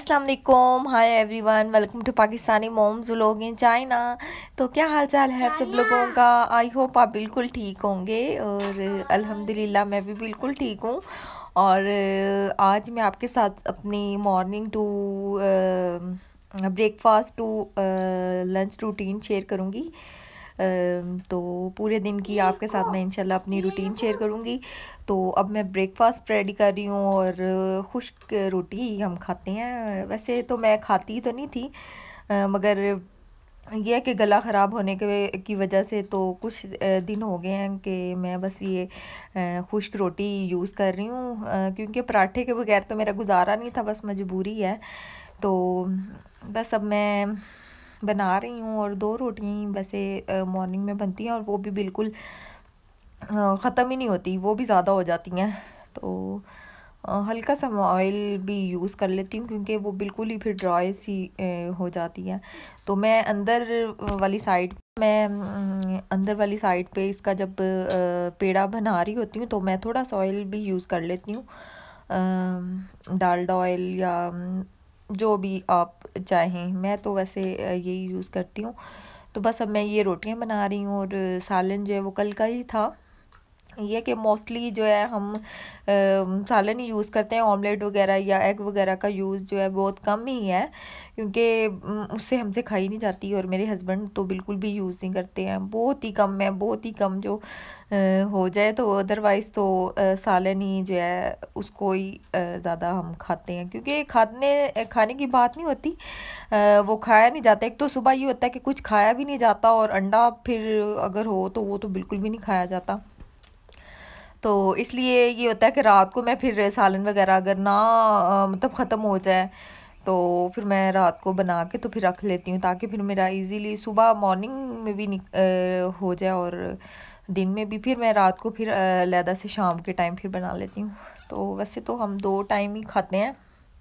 अस्सलाम वालेकुम, hi everyone, welcome to Pakistani moms vlog in China. तो क्या हाल चाल है आप सब लोगों का। आई होप आप बिल्कुल ठीक होंगे और अल्हम्दुलिल्लाह मैं भी बिल्कुल ठीक हूँ। और आज मैं आपके साथ अपनी morning to breakfast to lunch routine share करूँगी। तो पूरे दिन की आपके साथ मैं इंशाल्लाह अपनी रूटीन शेयर करूँगी। तो अब मैं ब्रेकफास्ट रेडी कर रही हूँ और खुश्क रोटी हम खाते हैं। वैसे तो मैं खाती तो नहीं थी, मगर ये है कि गला ख़राब होने की वजह से तो कुछ दिन हो गए हैं कि मैं बस ये खुश्क रोटी यूज़ कर रही हूँ, क्योंकि पराठे के बगैर तो मेरा गुजारा नहीं था, बस मजबूरी है। तो बस अब मैं बना रही हूँ और 2 रोटियाँ वैसे मॉर्निंग में बनती हैं और वो भी बिल्कुल ख़त्म ही नहीं होती, वो भी ज़्यादा हो जाती हैं। तो हल्का सा ऑयल भी यूज़ कर लेती हूँ क्योंकि वो बिल्कुल ही फिर ड्राई सी हो जाती है। तो मैं अंदर वाली साइड पे इसका जब पेड़ा बना रही होती हूँ तो मैं थोड़ा सा ऑयल भी यूज़ कर लेती हूँ, डालडा ऑयल या जो भी आप चाहें। मैं तो वैसे यही यूज़ करती हूँ। तो बस अब मैं ये रोटियां बना रही हूँ और सालन जो है वो कल का ही था। ये कि मोस्टली जो है हम सालन ही यूज़ करते हैं, ऑमलेट वगैरह या एग वगैरह का यूज़ जो है बहुत कम ही है, क्योंकि उससे हमसे खाई नहीं जाती और मेरे हस्बैंड तो बिल्कुल भी यूज़ नहीं करते हैं। बहुत ही कम है, बहुत ही कम जो हो जाए, तो अदरवाइज़ तो सालन ही जो है उसको ही ज़्यादा हम खाते हैं, क्योंकि खाने की बात नहीं होती, वो खाया नहीं जाता। एक तो सुबह ये होता है कि कुछ खाया भी नहीं जाता और अंडा फिर अगर हो तो वो तो बिल्कुल भी नहीं खाया जाता। तो इसलिए ये होता है कि रात को मैं फिर सालन वगैरह अगर ना मतलब ख़त्म हो जाए तो फिर मैं रात को बना के तो फिर रख लेती हूँ, ताकि फिर मेरा इजीली सुबह मॉर्निंग में भी हो जाए और दिन में भी। फिर मैं रात को फिर अलहदा से शाम के टाइम फिर बना लेती हूँ। तो वैसे तो हम 2 टाइम ही खाते हैं,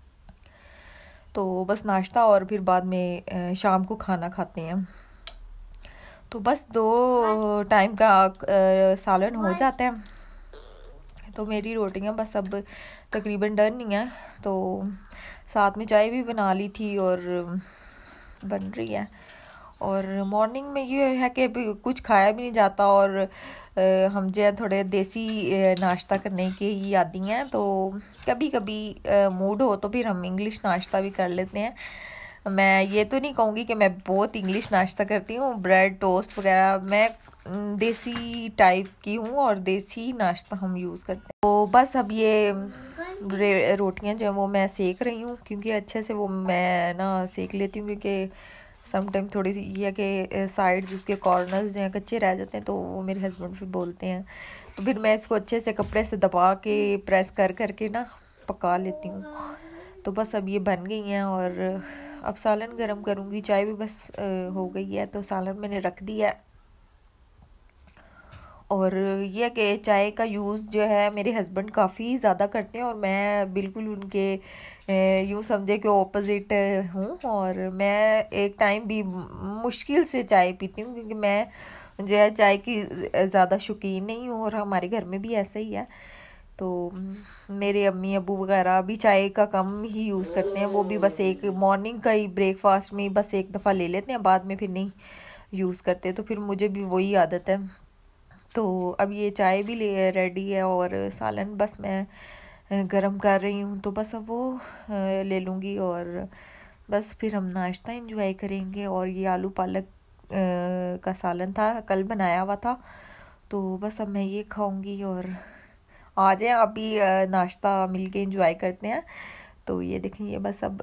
तो बस नाश्ता और फिर बाद में शाम को खाना खाते हैं। तो बस 2 टाइम का सालन हो जाता है। तो मेरी रोटियां बस अब तकरीबन डन ही हैं, तो साथ में चाय भी बना ली थी और बन रही है। और मॉर्निंग में ये है कि अभी कुछ खाया भी नहीं जाता और हम जो है थोड़े देसी नाश्ता करने के ही आदी हैं। तो कभी कभी मूड हो तो फिर हम इंग्लिश नाश्ता भी कर लेते हैं। मैं ये तो नहीं कहूँगी कि मैं बहुत इंग्लिश नाश्ता करती हूँ, ब्रेड टोस्ट वगैरह मैं देसी टाइप की हूँ और देसी नाश्ता हम यूज़ करते हैं। तो बस अब ये रोटियां जो है वो मैं सेक रही हूँ, क्योंकि अच्छे से वो मैं ना सेक लेती हूँ, क्योंकि समटाइम थोड़ी सी ये है कि साइड्स उसके कॉर्नर्स जो हैं कच्चे रह जाते हैं, तो वो मेरे हस्बैंड फिर बोलते हैं। तो फिर मैं इसको अच्छे से कपड़े से दबा के प्रेस कर करके ना पका लेती हूँ। तो बस अब ये बन गई हैं और अब सालन गरम करूँगी। चाय भी बस हो गई है, तो सालन मैंने रख दिया है। और ये कि चाय का यूज़ जो है मेरे हस्बैंड काफ़ी ज़्यादा करते हैं और मैं बिल्कुल उनके यूँ समझे कि ऑपोजिट हूँ। और मैं एक टाइम भी मुश्किल से चाय पीती हूँ, क्योंकि मैं जो है चाय की ज़्यादा शौकीन नहीं हूँ और हमारे घर में भी ऐसा ही है। तो मेरे अम्मी अबू वगैरह भी चाय का कम ही यूज़ करते हैं, वो भी बस एक मॉर्निंग का ही ब्रेकफास्ट में बस एक दफ़ा ले लेते हैं, बाद में फिर नहीं यूज़ करते। तो फिर मुझे भी वही आदत है। तो अब ये चाय भी रेडी है और सालन बस मैं गरम कर रही हूँ, तो बस अब वो ले लूँगी और बस फिर हम नाश्ता एंजॉय करेंगे। और ये आलू पालक का सालन था, कल बनाया हुआ था, तो बस अब मैं ये खाऊंगी। और आ जाएं आप भी, नाश्ता मिलके एंजॉय करते हैं। तो ये देखें, ये बस अब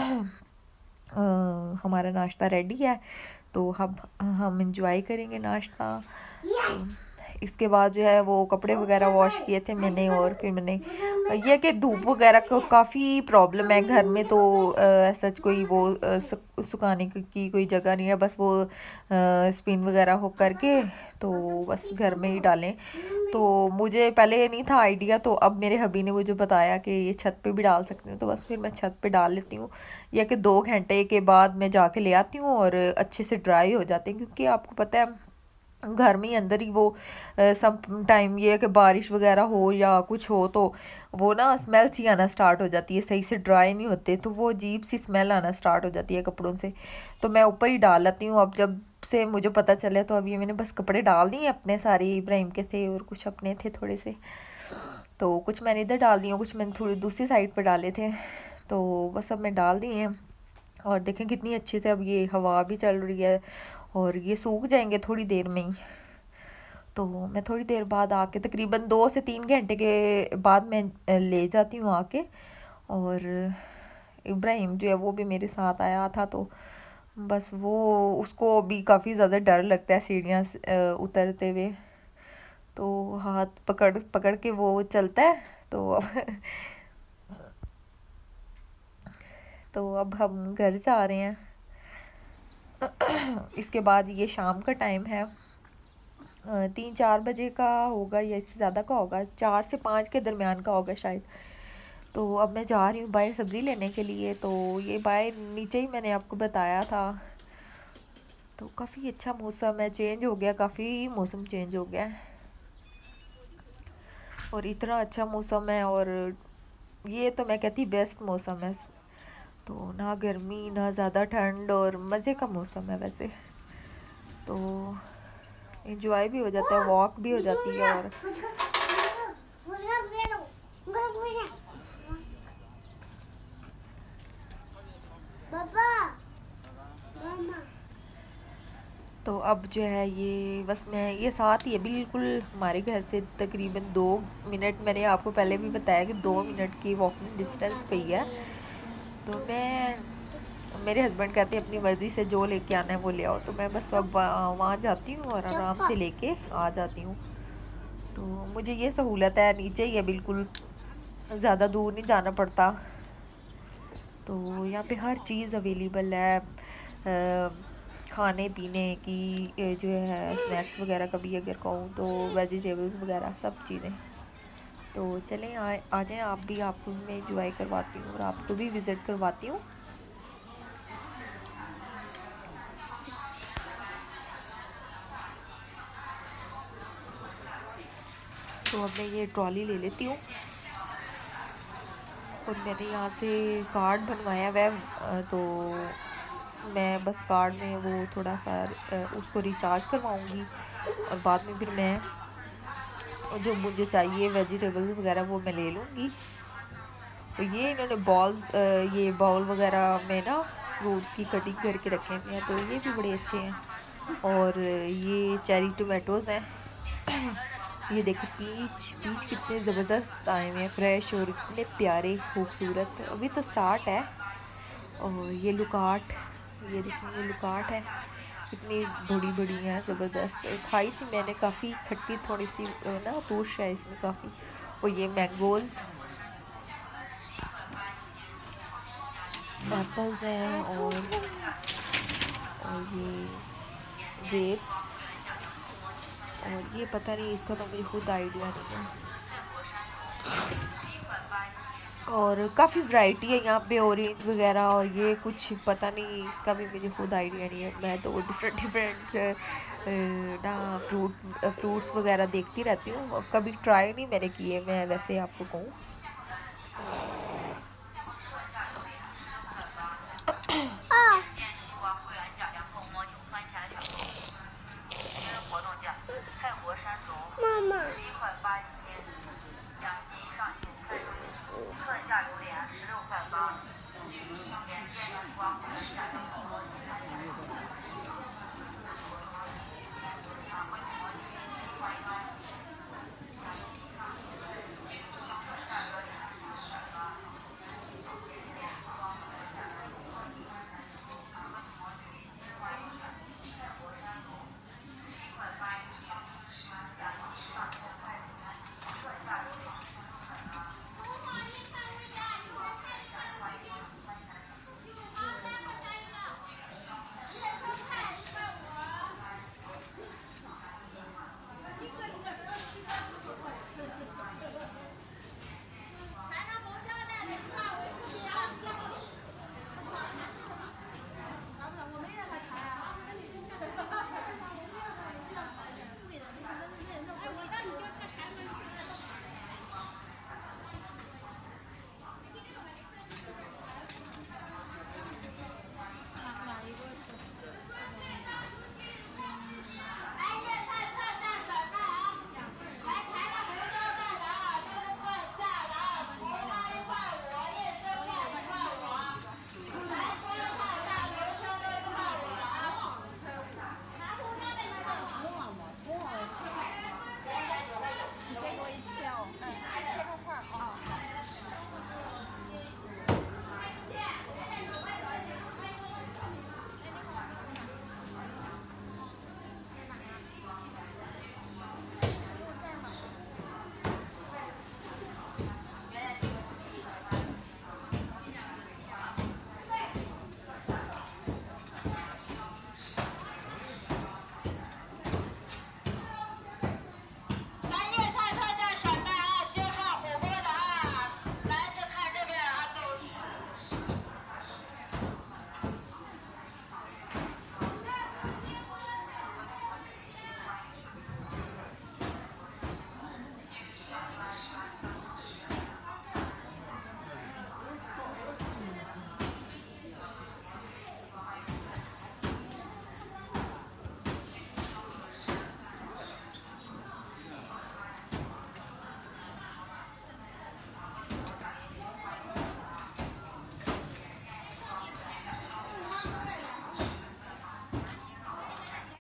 हमारा नाश्ता रेडी है, तो अब हम एंजॉय करेंगे नाश्ता। तो इसके बाद जो है वो कपड़े वगैरह वॉश किए थे मैंने, और फिर मैंने ये कि धूप वगैरह को काफ़ी प्रॉब्लम है घर में, तो सच कोई वो सुखाने की कोई जगह नहीं है, बस वो स्पिन वगैरह हो करके तो बस घर में ही डालें। तो मुझे पहले ये नहीं था आइडिया, तो अब मेरे हबी ने मुझे बताया कि ये छत पे भी डाल सकते हैं, तो बस फिर मैं छत पे डाल लेती हूँ। या कि 2 घंटे के बाद मैं जाके ले आती हूँ और अच्छे से ड्राई हो जाते हैं, क्योंकि आपको पता है घर में ही अंदर ही वो सम टाइम ये है कि बारिश वगैरह हो या कुछ हो तो वो ना स्मेल सी आना स्टार्ट हो जाती है, सही से ड्राई नहीं होते, तो वो अजीब सी स्मेल आना स्टार्ट हो जाती है कपड़ों से। तो मैं ऊपर ही डाल लेती हूँ। अब जब से मुझे पता चला तो अभी मैंने बस कपड़े डाल दिए अपने सारे, इब्राहिम के थे और कुछ अपने थे थोड़े से, तो कुछ मैंने इधर डाल दिए, कुछ मैंने थोड़ी दूसरी साइड पर डाले थे, तो बस अब मैं डाल दिए हैं। और देखें कितनी अच्छी से अब ये हवा भी चल रही है और ये सूख जाएंगे थोड़ी देर में ही। तो मैं थोड़ी देर बाद आके तकरीबन 2 से 3 घंटे के बाद मैं ले जाती हूँ आके। और इब्राहिम जो है वो भी मेरे साथ आया था, तो बस वो उसको भी काफ़ी ज़्यादा डर लगता है सीढ़ियाँ उतरते हुए, तो हाथ पकड़ पकड़ के वो चलता है। तो अब तो अब हम घर जा रहे हैं। इसके बाद ये शाम का टाइम है, 3-4 बजे का होगा या इससे ज़्यादा का होगा, 4 से 5 के दरमियान का होगा शायद। तो अब मैं जा रही हूँ बाहर सब्ज़ी लेने के लिए। तो ये बाहर नीचे ही मैंने आपको बताया था। तो काफ़ी अच्छा मौसम है, चेंज हो गया, काफ़ी मौसम चेंज हो गया है और इतना अच्छा मौसम है। और ये तो मैं कहती बेस्ट मौसम है, तो ना गर्मी ना ज़्यादा ठंड और मज़े का मौसम है वैसे। तो इंजॉय भी हो जाता है, वॉक भी हो जाती है। और तो अब जो है ये बस मैं ये साथ ही है बिल्कुल हमारे घर से, तकरीबन 2 मिनट, मैंने आपको पहले भी बताया कि 2 मिनट की वॉकिंग डिस्टेंस पे ही है। तो मैं मेरे हस्बैंड कहते हैं अपनी मर्ज़ी से जो लेके आना है वो ले आओ, तो मैं बस अब वहाँ जाती हूँ और आराम से लेके आ जाती हूँ। तो मुझे ये सहूलत है, नीचे ही है बिल्कुल, ज़्यादा दूर नहीं जाना पड़ता। तो यहाँ पे हर चीज़ अवेलेबल है, खाने पीने की, जो है स्नैक्स वगैरह का भी अगर कहूँ तो, वेजिटेबल्स वगैरह सब चीज़ें। तो चलें आ जाएँ आप भी, आपको मैं इंजॉय करवाती हूँ और आपको भी विज़िट करवाती हूँ। तो अब मैं ये ट्रॉली ले लेती हूँ और मैंने यहाँ से कार्ड बनवाया हुआ है, तो मैं बस कार्ड में वो थोड़ा सा उसको रिचार्ज करवाऊँगी और बाद में फिर मैं जो मुझे चाहिए वेजिटेबल्स वगैरह वो मैं ले लूँगी। तो ये इन्होंने ये बाउल वगैरह में ना फ्रूट की कटिंग करके रखे हुए हैं, तो ये भी बड़े अच्छे हैं। और ये चेरी टोमेटोज़ हैं। ये देखो पीच कितने ज़बरदस्त आए हुए हैं, फ्रेश और इतने प्यारे खूबसूरत। अभी तो स्टार्ट है। और ये लुकाट, ये देखिए ये लुकाट है, इतनी बड़ी बड़ी है, ज़बरदस्त। खाई थी मैंने, काफ़ी खट्टी थोड़ी सी ना टूश है इसमें काफ़ी। और ये मैंगोज़, एप्पल्स हैं और ये ग्रेप्स, और ये पता नहीं इसका तो मुझे खुद आइडिया नहीं है। और काफ़ी वैरायटी है यहाँ पे, ऑरेंज वगैरह, और ये कुछ पता नहीं इसका भी मुझे खुद आइडिया नहीं है। मैं तो डिफरेंट ना फ्रूट्स वगैरह देखती रहती हूँ, कभी ट्राई नहीं मैंने किए, मैं वैसे आपको कहूँ।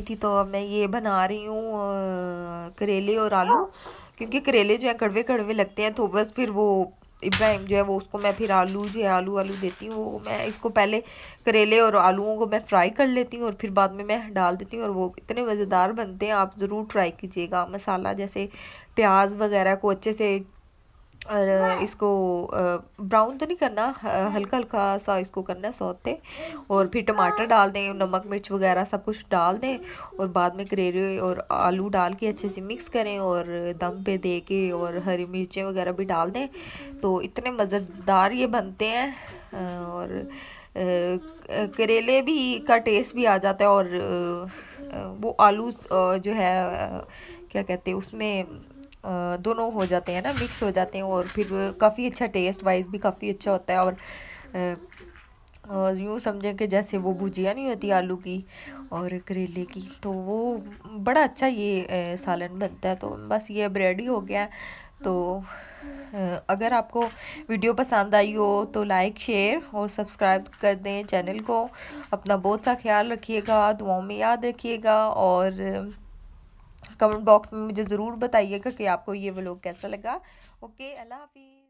थी तो अब मैं ये बना रही हूँ करेले और आलू, क्योंकि करेले जो है कड़वे कड़वे लगते हैं, तो बस फिर वो इब्राहिम जो है वो उसको मैं फिर आलू जो है आलू आलू देती हूँ। वो मैं इसको पहले करेले और आलूओं को मैं फ्राई कर लेती हूँ और फिर बाद में मैं डाल देती हूँ, और वो इतने मज़ेदार बनते हैं, आप ज़रूर ट्राई कीजिएगा। मसाला जैसे प्याज वगैरह को अच्छे से और इसको ब्राउन तो नहीं करना, हल्का हल्का सा इसको करना है सौते, और फिर टमाटर डाल दें, नमक मिर्च वगैरह सब कुछ डाल दें, और बाद में करेले और आलू डाल के अच्छे से मिक्स करें और दम पे दे के, और हरी मिर्चें वगैरह भी डाल दें, तो इतने मज़ेदार ये बनते हैं। और करेले भी का टेस्ट भी आ जाता है, और वो आलू जो है क्या कहते हैं उसमें दोनों हो जाते हैं ना, मिक्स हो जाते हैं, और फिर काफ़ी अच्छा टेस्ट वाइज भी काफ़ी अच्छा होता है। और यूँ समझें कि जैसे वो भुजिया नहीं होती आलू की और करेले की, तो वो बड़ा अच्छा ये सालन बनता है। तो बस ये अब रेडी हो गया है। तो अगर आपको वीडियो पसंद आई हो तो लाइक शेयर और सब्सक्राइब कर दें चैनल को। अपना बहुत सा ख्याल रखिएगा, दुआओं में याद रखिएगा, और कमेंट बॉक्स में मुझे ज़रूर बताइएगा कि आपको ये व्लॉग कैसा लगा। ओके, अल्लाह हाफिज़।